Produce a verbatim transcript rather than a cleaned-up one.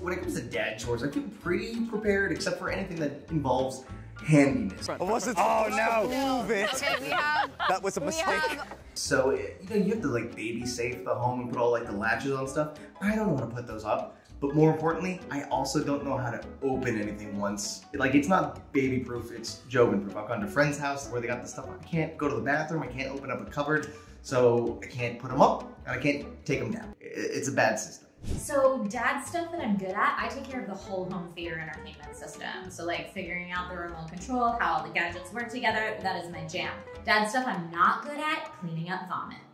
when it comes to dad chores, I feel pretty prepared except for anything that involves handiness. I wasn't oh no, move it. Okay, we have, that was a mistake. have... So, you know, you have to like baby safe the home and put all like the latches on stuff. I don't know how to put those up. But more importantly, I also don't know how to open anything once. Like, it's not baby proof, it's Joven proof. I've gone to friends' house where they got the stuff. I can't go to the bathroom, I can't open up a cupboard, so I can't put them up, and I can't take them down. It's a bad system. So dad stuff that I'm good at, I take care of the whole home theater entertainment system. So like figuring out the remote control, how all the gadgets work together, that is my jam. Dad stuff I'm not good at, cleaning up vomit.